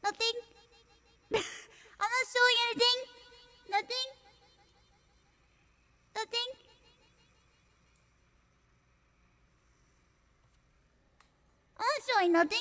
Nothing. I'm not showing anything. Nothing. Nothing. I'm not showing nothing.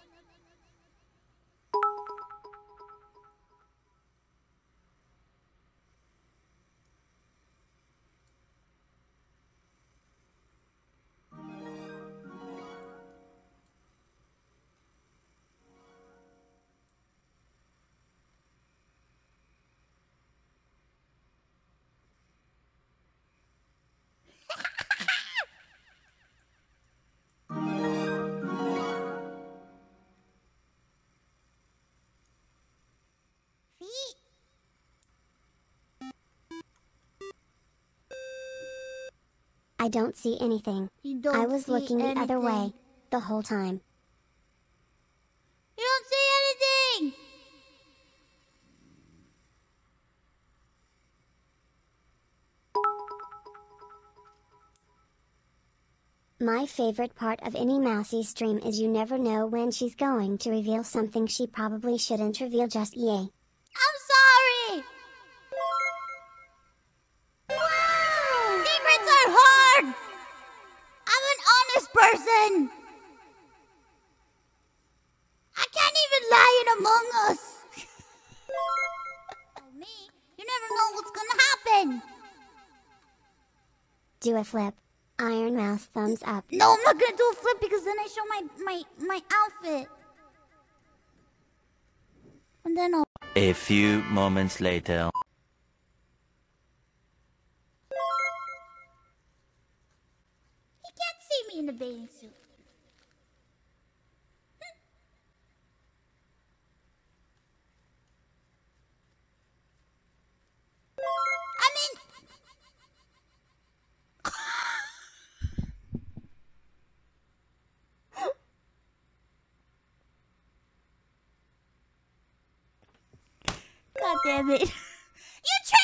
I don't see anything. I was looking the other way the whole time. You don't see anything! My favorite part of any Mousy stream is you never know when she's going to reveal something she probably shouldn't reveal just yay. I'm sorry! Wow! Secrets are hard! I'm an honest person! I can't even lie in Among Us! Oh, me? You never know what's gonna happen! Do a flip. Iron Mouse thumbs up. No, I'm not gonna do a flip because then I show my outfit. And then I'll... A few moments later. He can't see me in a bathing suit. I mean... God damn it. You